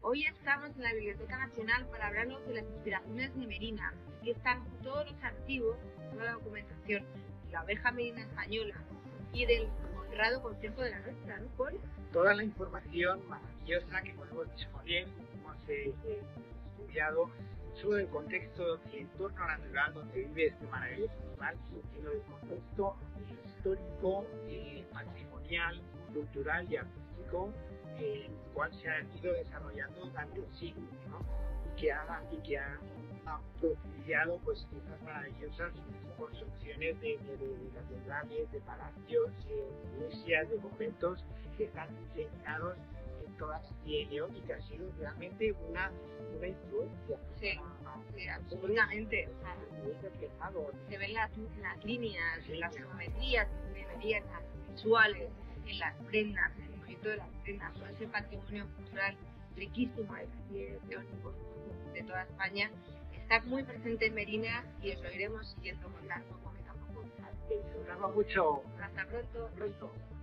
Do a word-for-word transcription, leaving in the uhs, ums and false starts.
Hoy estamos en la Biblioteca Nacional para hablarnos de las inspiraciones de Merina. Aquí están todos los archivos, toda la documentación de la oveja merina española y del honrado Consejo de la Nuestra, ¿no, Paul? Toda la información maravillosa que podemos disponer, hemos eh, estudiado sobre el contexto del entorno natural donde vive este maravilloso animal, sino del contexto histórico, eh, patrimonial, cultural y artístico, eh, el cual se ha ido desarrollando durante siglos, ¿no? Y que ha, y que ha, ha propiciado pues estas maravillosas construcciones de, de, de, de catedrales, de palacios, de iglesias, de conventos que están diseñados en todas las eólicas. Ha sido realmente una, una influencia. Sí, sí, absolutamente. O sea, muy reflejado. Se ven las, las líneas, en las geometrías, en las visuales, en las prendas, en el movimiento de las prendas, todo ese patrimonio cultural riquísimo de teóricos de toda España está muy presente en Merina y os lo iremos siguiendo contando poquito a poco. Disfrutamos mucho. Hasta pronto. Pronto.